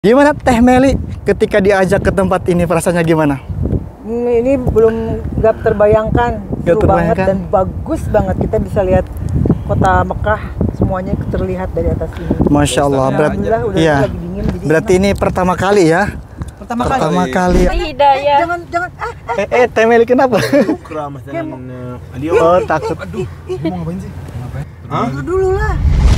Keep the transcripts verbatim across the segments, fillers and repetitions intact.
Gimana Teh Meli ketika diajak ke tempat ini, perasaannya gimana? Ini belum nggak terbayangkan, seru banget dan bagus banget. Kita bisa lihat kota Mekah, semuanya terlihat dari atas ini. Masya Allah, berat, udah iya. lagi dingin. Jadi berarti ini pertama kali ya? Pertama, pertama kali. kali. Tidak ya. Jangan, jangan. Ah, ah. Eh, eh, Teh Meli kenapa? Oh, takut. Aduh, mau ngapain sih? Ngapain? Hah? Dulu lah.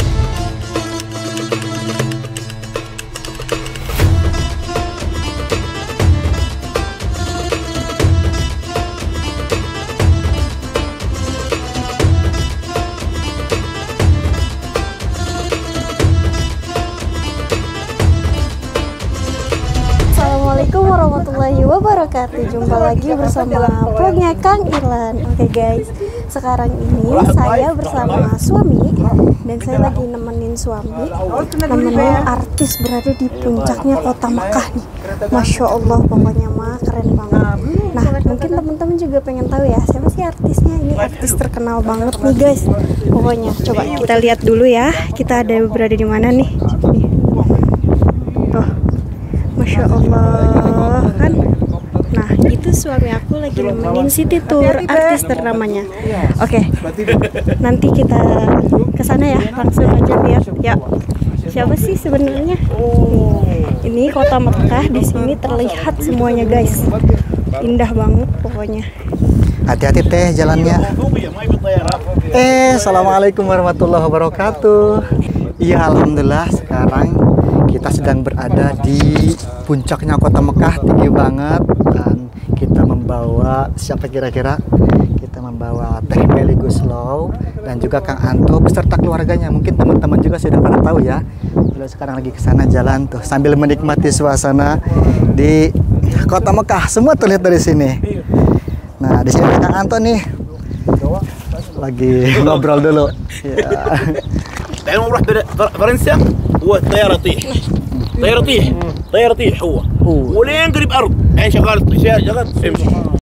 Assalamualaikum warahmatullahi wabarakatuh. Jumpa lagi bersama vlognya Kang Irlan. Oke guys, sekarang ini saya bersama suami dan saya lagi nemenin suami nemenin artis berada di puncaknya kota Mekah nih. Masya Allah, pokoknya mah keren banget. Nah, mungkin teman-teman juga pengen tahu ya, siapa sih artisnya? Ini artis terkenal banget nih guys. Pokoknya coba kita lihat dulu ya. Kita ada berada di mana nih? Nih. Tuh. Masya Allah kan. Nah itu suami aku lagi nemenin City Tour, artis ternamanya. Oke, nanti kita kesana ya, langsung aja lihat ya. Siapa sih sebenarnya? Ini kota Mekah, di sini terlihat semuanya guys. Indah banget pokoknya. Hati-hati Teh jalannya. Eh, Assalamualaikum warahmatullahi wabarakatuh. Iya, alhamdulillah sekarang kita sedang berada di puncaknya kota Mekah, tinggi banget, dan kita membawa siapa kira-kira? Kita membawa Teh Meli Guslow dan juga Kang Anto beserta keluarganya. Mungkin teman-teman juga sudah pada tahu ya. Beliau sekarang lagi ke sana jalan tuh sambil menikmati suasana di kota Mekah. Semua terlihat dari sini. Nah, di sini Kang Anto nih lagi ngobrol dulu. Ya. لأنه راح فرنسا هو الطيارة تطيح طيارة تطيح طيارة تطيح هو ولين قريب أرض يعني شغال شغال امشي.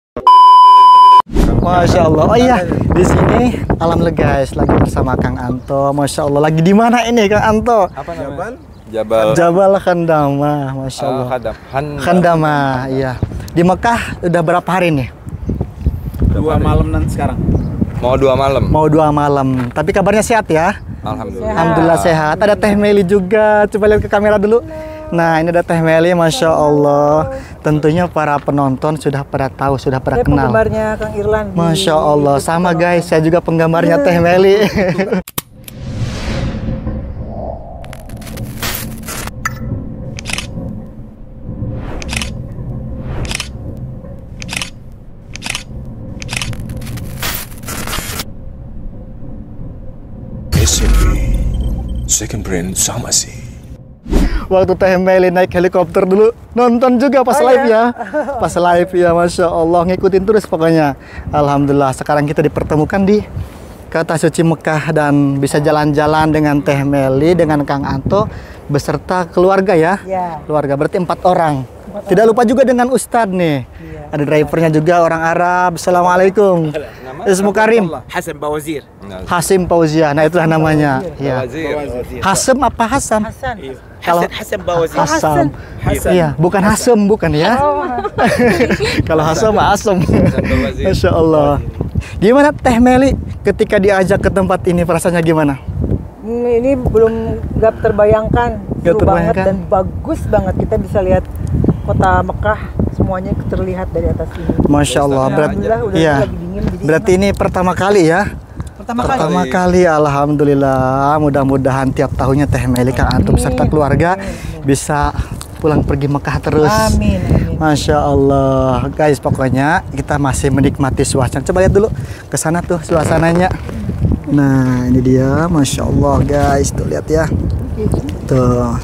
Masya Allah. Oh iya, di sini alhamdulillah guys lagi bersama Kang Anto. Masya Allah, lagi di mana ini Kang Anto? Apa namanya? Jabal Jabal Khandama. Masya Allah. uh, Khandam. Khandama, iya. Di Mekah udah berapa hari nih? Dua malam nanti sekarang. Mau dua malam. Mau dua malam. Tapi kabarnya sehat ya? Alhamdulillah. Alhamdulillah sehat. Ada Teh Meli juga. Coba lihat ke kamera dulu. Nah, ini ada Teh Meli, Masya Allah. Tentunya para penonton sudah pada tahu, sudah pada Saya kenal. penggemarnya Kang Irlan. Masya Allah. Sama guys, saya juga penggemarnya Teh Meli. S M B Second Brain sama sih. Waktu Teh Meli naik helikopter dulu, nonton juga pas Oh, live ya? ya. Pas live ya, Masya Allah, ngikutin terus pokoknya. Alhamdulillah, sekarang kita dipertemukan di kota suci Mekah dan bisa jalan-jalan dengan Teh Meli, dengan Kang Anto beserta keluarga ya. Ya. Keluarga berarti empat orang. Tidak lupa juga dengan Ustadz nih. Iya. Ada drivernya juga orang Arab. Assalamualaikum. Ismu Karim. حسن بوزير. Hasim Fauzia. Nah, itulah namanya. Ya. Wazir. Hasem apa Hasan? Hasan. Kalau حسن حسن بوزير. Hasam. Iya, bukan Hasem bukan ya. Kalau Hasem mah Asem. Bawazir. Masya Allah. Gimana Teh Meli ketika diajak ke tempat ini, perasaannya gimana? Ini belum nggak terbayangkan, Nggak seru banget terbayangkan. dan bagus banget. Kita bisa lihat kota Mekah, semuanya terlihat dari atas ini. Masya Allah. Berat, Alhamdulillah udah iya. lagi dingin. Jadi Berarti ini pertama kali ya? pertama kali. Pertama kali, alhamdulillah. Mudah-mudahan tiap tahunnya Teh Meli, Kang Anto beserta keluarga bisa pulang pergi Mekah terus. Amin, amin. Masya Allah, guys, pokoknya kita masih menikmati suasana. Coba lihat dulu ke sana tuh suasananya. Nah, ini dia, Masya Allah, guys, tuh lihat ya. Tuh.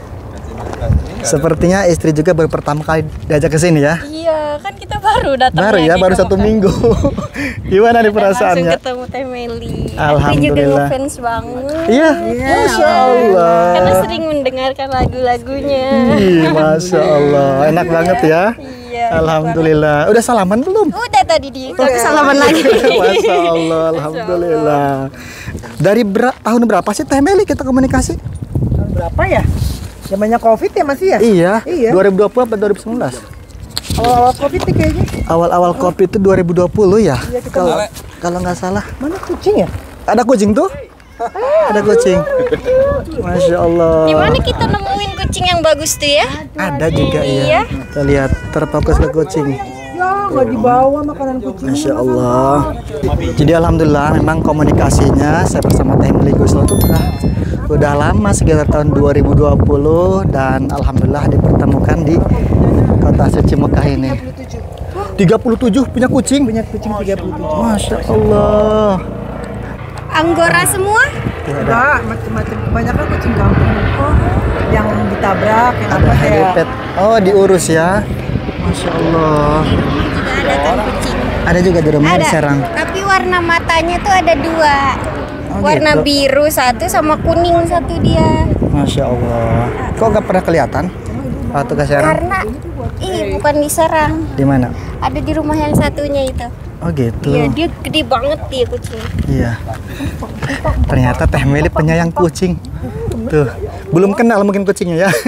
Sepertinya istri juga baru pertama kali diajak ke sini ya. Iya, kan kita baru datang. Baru ya, lagi baru ke satu Mekah. minggu. Gimana nih Dan perasaannya? langsung ketemu Teh Meli. Aku juga Alhamdulillah. ngefans banget. Iya, Masya Allah. Karena sering mendengarkan lagu-lagunya. Ih, Masya Allah, enak banget ya. Iya. Alhamdulillah. Udah salaman belum? Udah tadi di tapi salaman lagi. Masya Allah, alhamdulillah. Dari ber tahun berapa sih Teh Meli kita komunikasi? Tahun berapa ya? Zamannya Covid ya masih ya? Iya. Iya. dua ribu dua puluh atau dua ribu sembilan belas? Awal-awal Covid nih kayaknya. Awal-awal Covid itu dua ribu dua puluh ya? Iya, kita Kalau mau- kalau nggak salah. Mana kucing ya? Ada kucing tuh? Ada kucing. Masya Allah. Di mana kita nemuin kucing yang bagus tuh ya? Ada juga Iya. ya. Kita lihat terfokus ke kucing. Ya, nggak dibawa makanan kucing. Masya Allah. Jadi alhamdulillah memang komunikasinya saya bersama Teh Meli Guslo itu udah, udah lama sekitar tahun dua ribu dua puluh dan alhamdulillah dipertemukan di kota suci Mekah ini. tiga puluh tujuh punya kucing. Punya kucing tiga puluh tujuh. Masya Allah. Anggora semua? Enggak, macam-macam. Kebanyakan kucing kampung. Oh, yang ditabrak, yang Ada apa ya? helipad. Oh diurus ya. Masya Allah. Di rumah juga ada kan kucing. Ada juga di rumah di Ada. Serang. Tapi warna matanya tuh ada dua. Oh, Warna gitu. biru satu sama kuning satu dia. Masya Allah. Kok nggak pernah kelihatan waktu ke Serang? Karena ih bukan di Serang. Di mana? Ada di rumah yang satunya itu. Oh gitu. Iya, dia gede banget dia kucing. Iya. Ternyata Teh Meli penyayang kucing. Tuh, belum kenal mungkin kucingnya ya.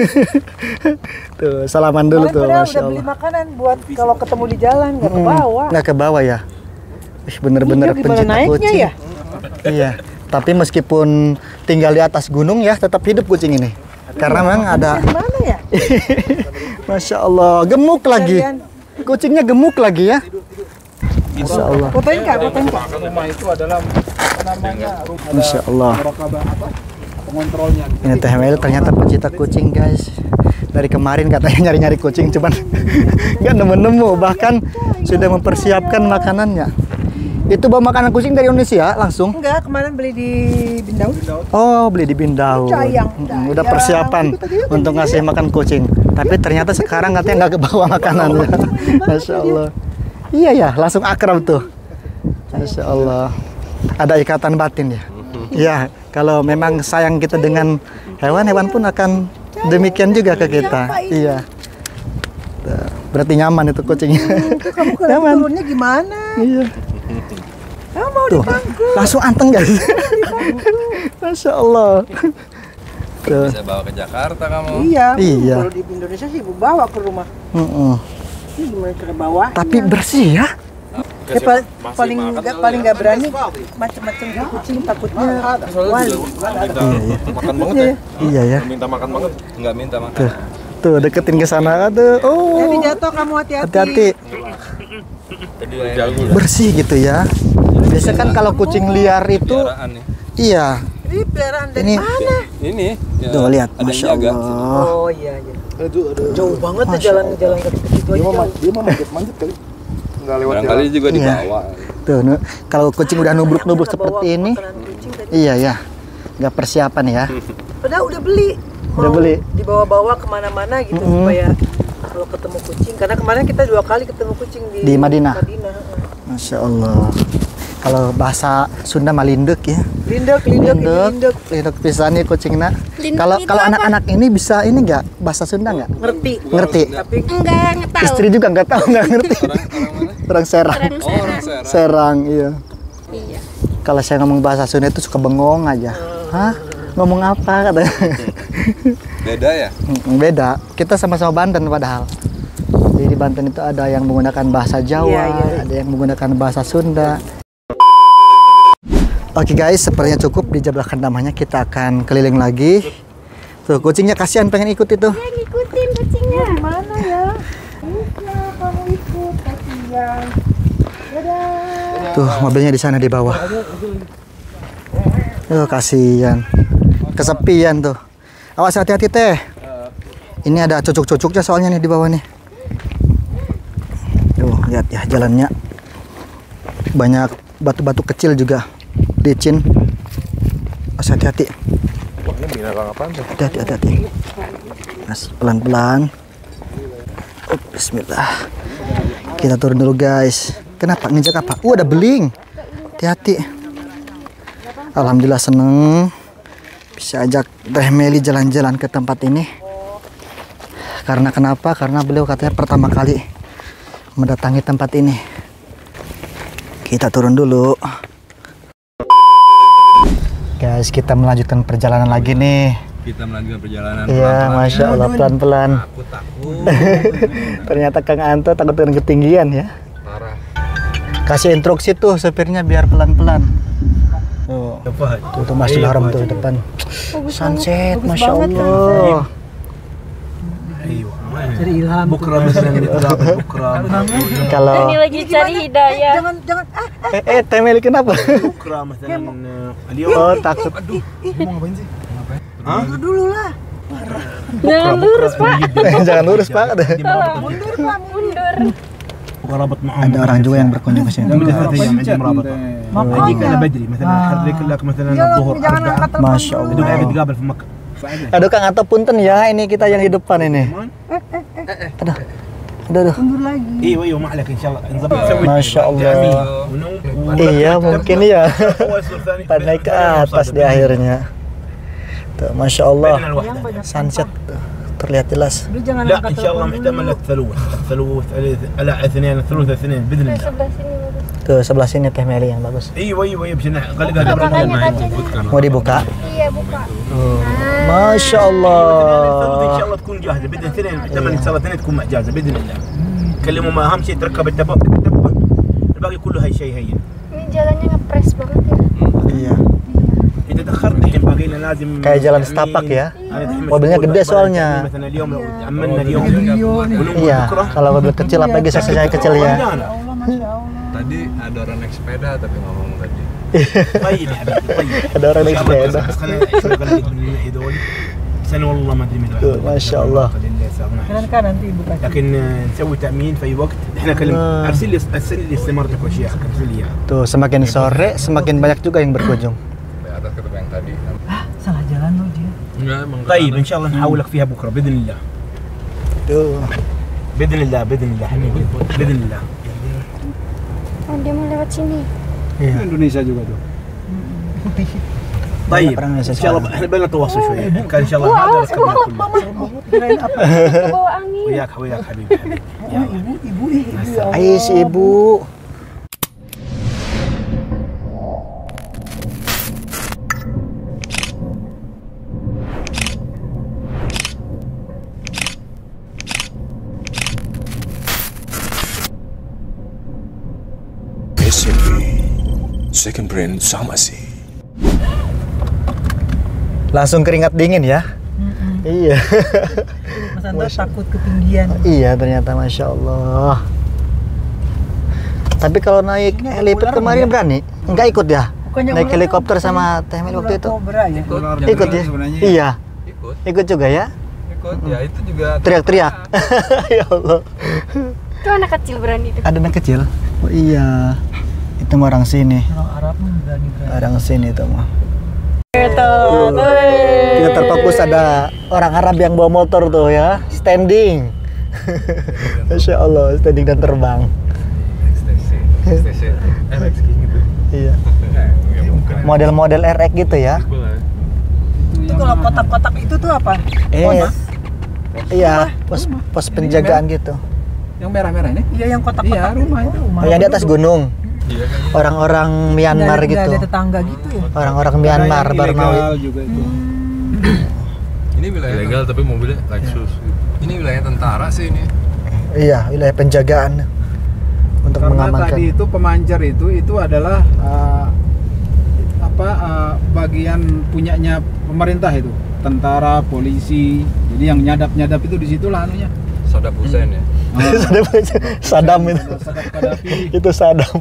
Tuh, salaman dulu Kemarin tuh, padahal Masya udah beli Allah. makanan buat kalau ketemu di jalan nggak ke Mm, bawah. nggak ke bawah ya. Ih, bener-bener Iya, gimana pencinta naiknya kucing. ya? Iya. Tapi meskipun tinggal di atas gunung ya, tetap hidup kucing ini. Karena memang ada. Di mana ya? Masya Allah, gemuk lagi. Kalian. Kucingnya gemuk lagi ya. Masya Allah. Fotoin kak, fotoin kak. Rumah itu adalah apa namanya? Rumah Masya Allah. Rokaba apa? Pengontrolnya. Ini Teh Meli ternyata pecinta kucing guys. Dari kemarin katanya nyari-nyari kucing cuman nggak nemu-nemu, bahkan sudah mempersiapkan makanannya. Itu bawa makanan kucing dari Indonesia langsung? Enggak, kemarin beli di Bindau. Oh, beli di Bindau. Cayang, Mm, Udah cayang. persiapan untuk ngasih makan kucing. Tapi ternyata sekarang katanya nggak kebawa makanannya. Masya Allah. Iya ya, langsung akrab tuh. Masya Allah. Ada ikatan batin ya. Iya, kalau memang sayang kita dengan hewan, hewan pun akan demikian juga ke kita. Iya. Tuh, berarti nyaman itu kucingnya. Itu kamu kalau Nyaman. turunnya gimana? Iya. Kamu mau Tuh, dipangku. langsung anteng guys. Masya Allah. Tuh. Bisa bawa ke Jakarta kamu. Iya. Iya. Kalau di Indonesia sih ibu bawa ke rumah. Mm-mm. Ini gimana cara bawa? Tapi bersih ya. Ya, paling paling nggak paling nggak berani macam-macam kucing takutnya wali. Iya, iya. Makan banget ya. Iya ya. Minta makan banget. Enggak minta makan. Tuh. Tuh deketin ke sana. Aduh. Oh. Jadi jatuh kamu hati-hati. Hati-hati. Tadi jago. Bersih gitu ya. Biasanya kan kalau kucing liar itu Piaraan nih. iya. Ini peliharaan dari Ini mana? Ini. ya, tuh lihat, ada yang Masya jaga. Allah. Oh iya iya. Jauh banget tuh jalan-jalan ke situ aja. jauh. Dia mah manjat-manjat kali. Enggak lewat Barangkali juga Iya. dibawa. Tuh, nu- kalau kucing udah nubruk-nubruk seperti ini, Makanan kucing tadi. iya ya. Nggak persiapan ya. Padahal udah beli. Udah Mau beli. Dibawa-bawa kemana-mana gitu Mm-mm. supaya kalau ketemu kucing. Karena kemarin kita dua kali ketemu kucing di, Di Madinah. Madinah. Masya Allah. Kalau bahasa Sunda mah linduk ya. Linduk, linduk, ini Linduk, linduk. linduk pisan nih kucingna. Linduk Kalau itu kalau apa? anak-anak ini bisa ini nggak bahasa Sunda nggak? Ngerti. Ngerti. Tapi Enggak, enggak tahu. Istri juga nggak tahu nggak ngerti. Orang orang mana? Orang Serang. Orang Oh, orang Serang. Serang, iya. Iya. Kalau saya ngomong bahasa Sunda itu suka bengong aja. Hah? Ngomong apa katanya? Beda ya? Mm, Beda. Kita sama-sama Banten padahal. Jadi di Banten itu ada yang menggunakan bahasa Jawa, Iya, iya. ada yang menggunakan bahasa Sunda. Oke guys, sepertinya cukup dijabarkan namanya. Kita akan keliling lagi. Tuh kucingnya kasihan pengen ikut itu. Ya, ngikutin kucingnya. mana ya? Bisa kamu ikut kasihan. Dadah. Tuh mobilnya di sana di bawah. Tuh kasihan. Kesepian tuh. Awas hati-hati teh. Ini ada cucuk-cucuknya soalnya nih di bawah nih. Tuh lihat ya jalannya. Banyak batu-batu kecil juga. Licin. Awas hati-hati. Wah, ini binatang apaan tuh? Hati-hati, hati-hati. Mas, pelan-pelan. Oh, bismillah. Kita turun dulu guys. Kenapa? Nginjak apa? Uh, ada beling. Hati-hati. Alhamdulillah seneng bisa ajak Teh Meli jalan-jalan ke tempat ini. Karena kenapa? Karena beliau katanya pertama kali mendatangi tempat ini. Kita turun dulu. Guys, kita melanjutkan perjalanan lagi nih. Kita melanjutkan perjalanan. Iya, masya Allah pelan-pelan. Aku takut. Ternyata Kang Anto takut dengan ketinggian ya. Parah. Kasih instruksi tuh supirnya biar pelan-pelan. Tuh, tuh, tuh Masjidil Haram tuh di depan. Sunset, masya Allah. Cari ilham. Bukra misalnya bukra. Kalau Ini lagi cari hidayah. Jangan jangan ah eh, eh Temeli kenapa? Bukra misalnya. Oh takut. Hah? dulu lah. Jangan lurus, Pak. Jangan lurus Pak. Mundur Pak, Mundur. ورابط معهم. Ada orang juga yang berkunjung ke sini. ثلاث ايام عندي مرابطه. اجيك انا بدري مثلا احرك لك مثلا الظهر اربعه. Masya Allah. دوب نتقابل في مكه. Aduh Kang Anto punten ya, ini kita yang di depan ini. Aduh. Aduh, aduh. mundur lagi. ايوه ايوه ما عليك ان شاء الله نظبط نسوي Masya Allah. ونوم. Iya mungkin ya. Pas naik ke atas di akhirnya. Tuh, Masya Allah. Sunset tuh, terlihat jelas. Lu jangan لا angkat ان شاء الله telepon محتمل dulu. الثلوث الثلوث لا اثنين الثلوث اثنين باذن الله. Sebelah sini bagus. Tuh sebelah sini Teh Meli yang bagus. ايوه ايوه ايوه بجناح قال لك هذا Makanya kacanya. Mau dibuka? Iya, buka. Tuh. Masya الثلوث ان شاء Allah. الله تكون جاهزه باذن اثنين محتمل ان شاء الله اثنين تكون جاهزه باذن الله. كلموا ما اهم شيء تركب الدبه الدبه الباقي كله هاي شيء هين. Ini jalannya ngepres banget ya. Iya. اذا تاخرت الحين باقي لنا لازم Kayak jalan setapak ya. Mobilnya gede soalnya. مثلا اليوم لو عملنا اليوم ونوم Iya. بكره Kalau mobil kecil apalagi saya kecil ya. Tadi ada orang naik sepeda tapi ngomong tadi. طيب يا حبيبي طيب. Ada orang naik sepeda. بس خلينا شوي اقلق من هذول. سنه والله ما ادري متى. ما شاء الله. Kanan kan nanti buka. لكن نسوي تامين في اي وقت. احنا كلم آه. ارسل لي ارسل لي استمارتك واشياء ارسل لي اياها. Tuh semakin sore semakin banyak juga yang berkunjung. Dari atas ketemu yang tadi. Salah jalan lu dia. Enggak emang. طيب ان شاء الله نحاولك فيها بكره باذن الله. Tuh. باذن الله باذن الله حبيبي باذن الله. Oh, dia mau lewat sini. Iya. Indonesia juga tuh. طيب orang ان Indonesia شاء الله احنا بينا نتواصل شوي كان ان شاء الله هذا ركبنا كله. Ke bawah angin. وياك وياك حبيبي حبيبي. يلا. Ibu ibu Ayo si ibu. S M B Second Brand Somasi. Langsung keringat dingin ya. Iya. Mas Anto takut ketinggian. Iya ternyata Masya Allah. Tapi kalau naik helipad kemarin berani? Enggak ikut ya? Bukannya Naik ular helikopter tuh, sama Teh Meli waktu itu? Kobra ya. Ikut ya? Iya. Ikut. Ikut juga ya? Ikut. Ya itu juga Teriak-teriak. Ya Allah. Itu anak kecil berani tuh. Ada anak kecil? Oh iya. Itu mah orang sini. Orang Arab mah berani berani. Orang sini itu mah. Gitu. Kita terfokus ada orang Arab yang bawa motor tuh ya, standing. Masya Allah, standing dan terbang. X T C. X T C. R X gitu. Iya. Ya bukan. Model-model R X gitu ya. Itu kalau kotak-kotak itu tuh apa? Eh, iya, pos pos penjagaan gitu. Yang merah-merah ini? Iya yang kotak-kotak. Iya, rumah itu. Oh, yang di atas gunung. Iya kan. Orang-orang Myanmar Nggak ada- nggak gitu. ada tetangga gitu ya. Orang-orang Myanmar Yang baru mau. ilegal juga itu. Ini wilayah ilegal tapi mobilnya Lexus. Ini wilayah tentara sih ini. Iya, wilayah penjagaan untuk Karena mengamankan. tadi itu pemancar itu itu adalah uh, apa uh, bagian punyanya pemerintah itu, tentara, polisi. Jadi yang nyadap-nyadap itu di situ lah anunya. Saddam Hussein ya. Sadam itu. Saddam Gaddafi. Itu Sadam.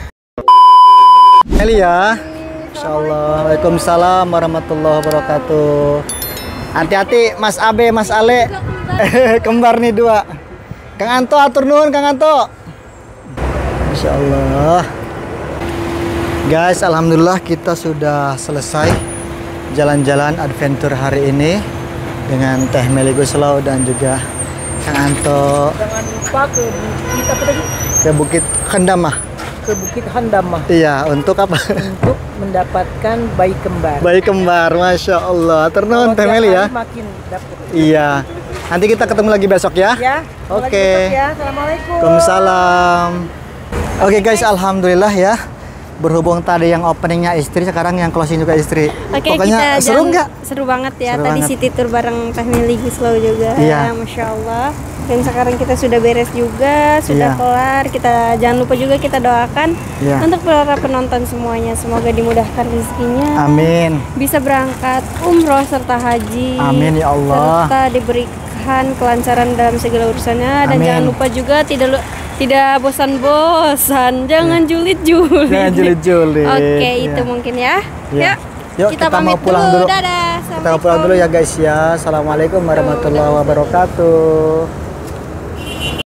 Meli ya. Insyaallah. Waalaikumsalam warahmatullahi wabarakatuh. Hati-hati Mas Abe, Mas Ale. Kembar nih dua. Kang Anto atur nuhun Kang Anto. Insyaallah. Guys, alhamdulillah kita sudah selesai jalan-jalan adventure hari ini dengan Teh Meli Guslau dan juga Kang Anto Jangan lupa ke bukit apa tadi? ke Bukit Kendamah. Ke Bukit Handamah Iya, untuk apa? untuk mendapatkan bayi kembar. Bayi kembar, Masya Allah. Ternuhun Teh Meli ya. Makin dapet. Iya. Nanti kita ketemu lagi besok ya. Ya. kalau Oke. lagi besok ya. Assalamualaikum. Waalaikumsalam. Oke guys, alhamdulillah ya. berhubung tadi yang openingnya istri, sekarang yang closing juga istri. Oke, Pokoknya kita seru jalan- nggak? Seru banget ya. Seru Tadi banget. city tour bareng Teh Meli Guslow juga. Iya. Masya Allah. Dan sekarang kita sudah beres juga, sudah Iya. kelar. Kita jangan lupa juga kita doakan Iya. untuk para penonton semuanya. Semoga dimudahkan rezekinya. Amin. Bisa berangkat umroh serta haji. Amin, ya Allah. Serta diberikan kelancaran dalam segala urusannya. Dan Amin. jangan lupa juga tidak lu- tidak bosan-bosan. Jangan julid-julid. Iya. Jangan julid-julid. Oke, Iya. itu mungkin ya. Iya. Yuk, Yuk, kita, kita mau pamit pulang dulu. Dadah. Kita mau pulang dulu ya guys ya. Assalamualaikum warahmatullahi wabarakatuh.